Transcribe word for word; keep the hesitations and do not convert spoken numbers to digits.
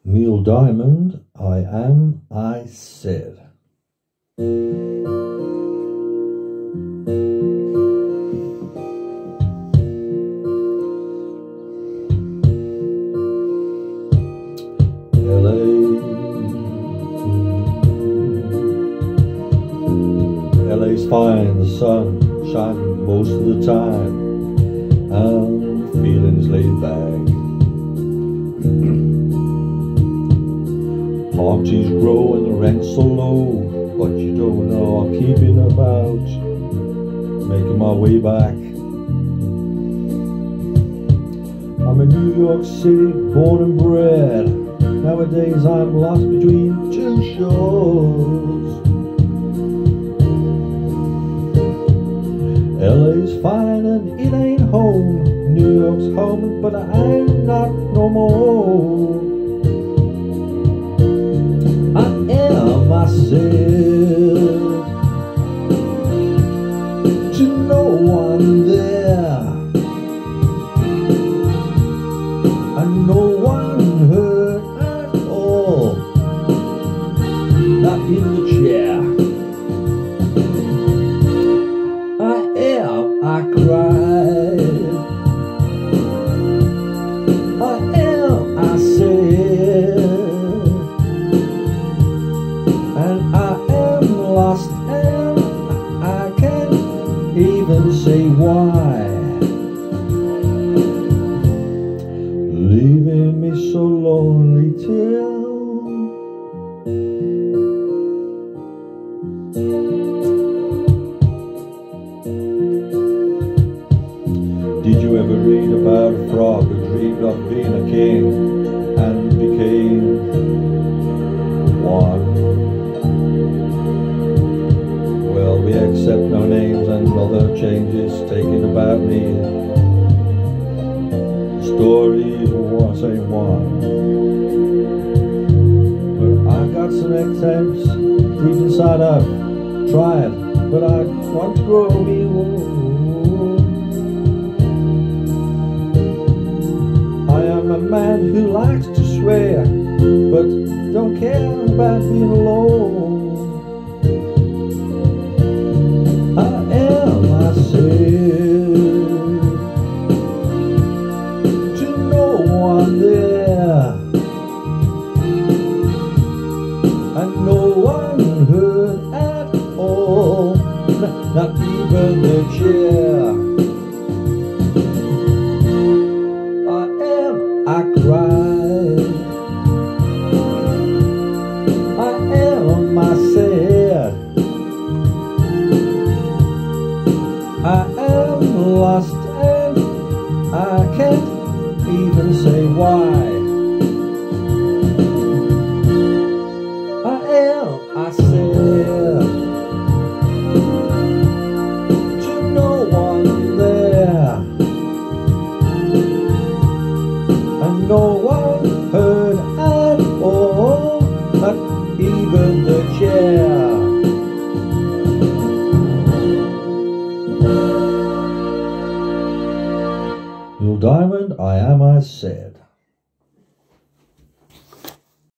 Neil Diamond, I Am, I Said. L A L A's fine, the sun shining most of the time, and feelings laid back. Palm trees grow and the rent's so low, but you don't know I'm keeping about, making my way back. I'm in New York City, born and bred. Nowadays I'm lost between two shores. L A's fine and it ain't home. New York's home, but I ain't not no more. I am myself, to no one there, and no one hurt at all, not in the chair. I am, I cried, I am, I said, and I am lost, and I can't even say why. Leaving me so lonely till Did you ever read about a frog who dreamed of being a king and became one? Well, we accept no names and other changes taken about me. Story was a one, but I got some attempts deep inside. I've tried, but I want to grow me old. I am a man who likes to swear, but don't care about being alone. I am myself, to no one there, and no one heard at all, not even the chair. I cried, I am, I said, I am lost and I can't even say why. I am, I said, to no one there, and no one heard at all, not even the chair. Neil Diamond, I Am, I Said.